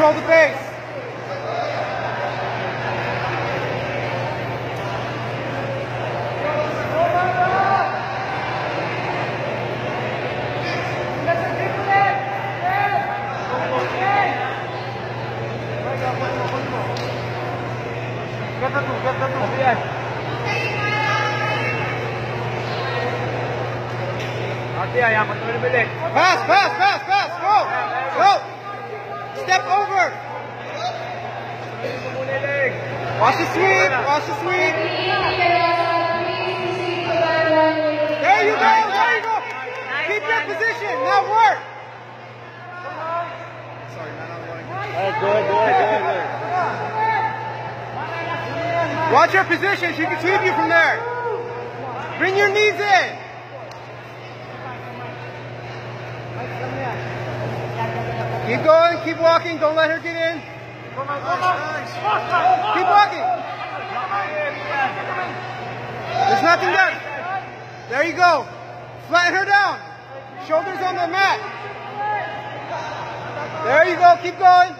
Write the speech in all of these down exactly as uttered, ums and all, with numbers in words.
control the base. Pass, pass, pass, pass, go, go. Step over. Watch the sweep, watch the sweep. There you go, there you go. Keep your position, now work. Sorry, man, I'm going. Good, good, good, good. Watch your position, she can sweep you from there. Bring your knees in. Keep going, keep walking, don't let her get in. Keep walking. There's nothing there. There you go. Flatten her down. Shoulders on the mat. There you go, keep going.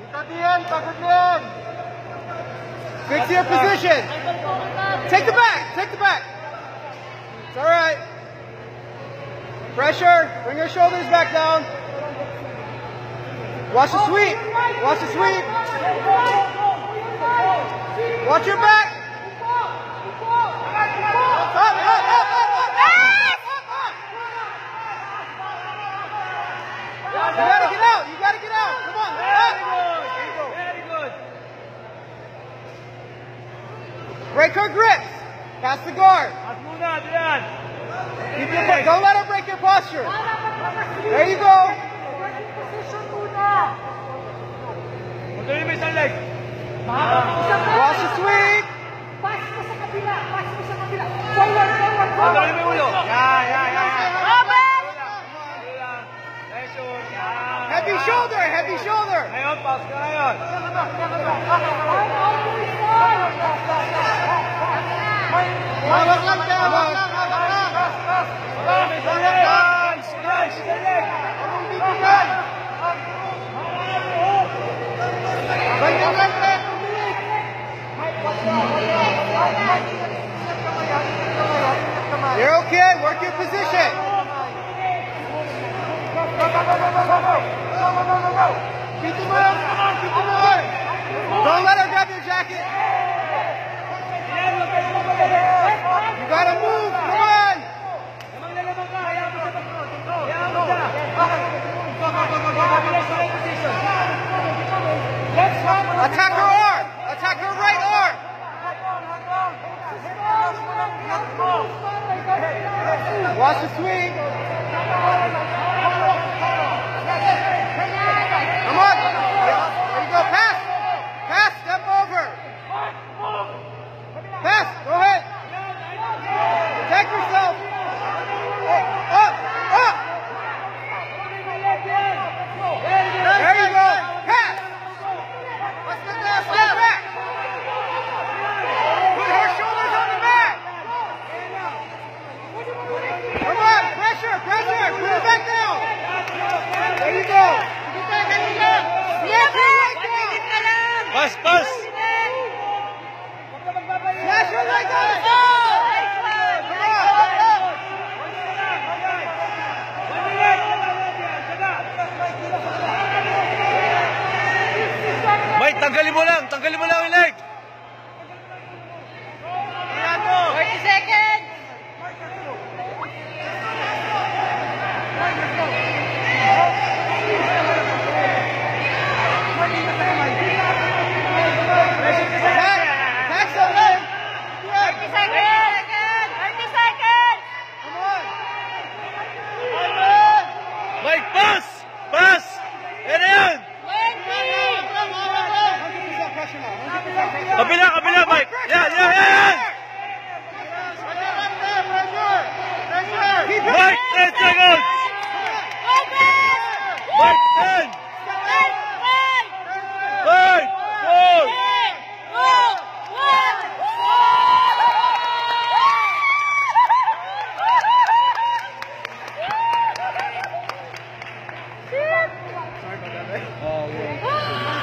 Fix your position. Take the back, take the back. It's all right. Pressure, bring your shoulders back down. Watch the sweep. Watch the sweep. Watch your back. Up, up, up, up, up, up, up, up. You gotta get out. You gotta get out. Come on. Up. Very good. Break her grips. Pass the guard. Keep your, don't let her break your posture. There you go. Watch the sweep. Heavy shoulder, heavy shoulder. You're okay, work your position. Keep them up, keep them up. Don't let her grab your jacket. You gotta move, come on. Attack her arm, attack her right arm. Watch the swing. Come on. There you go. Pass. Pass. Step over. Pass. Go ahead. Protect yourself. Up. Up. There you go. Pass. Step back. Put her shoulders on the mat. Come on. Pressure. Pressure. Put her back down. There you go. Pass, pass. Flash her like that. Mike, tanggalin mo lang. Tanggalin mo lang yung leg. thirty seconds. thirty seconds. thirty seconds. Mike, pass! Pass! Yan na yan! Kabila, kabila, Mike! Yan, yan, yan! Mike, ten seconds! Mike, ten! Five! Four! Sorry about that, man.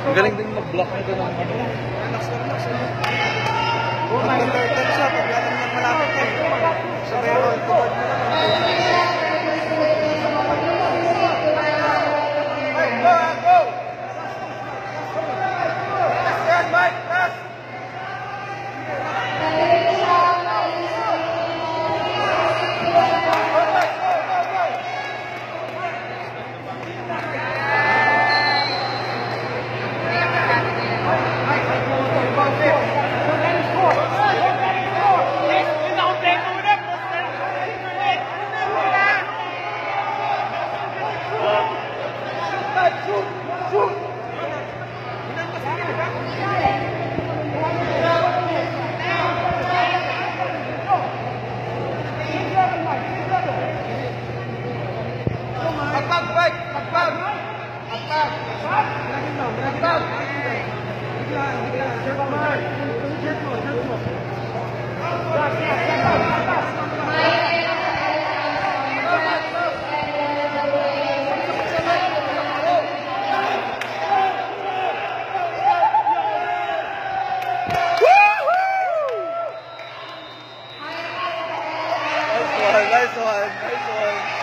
Ang galing din mag-block nito ng ano. Relax na relax. Pag mag-turtle siya, pag alam niya malapit ka. Sabay ako, tubad mo naman. Mike, go, go! Last yan, Mike, last! Pagpag, Mike! Pagpag! Pagpag! Pagpag! Nice one, nice one, nice one.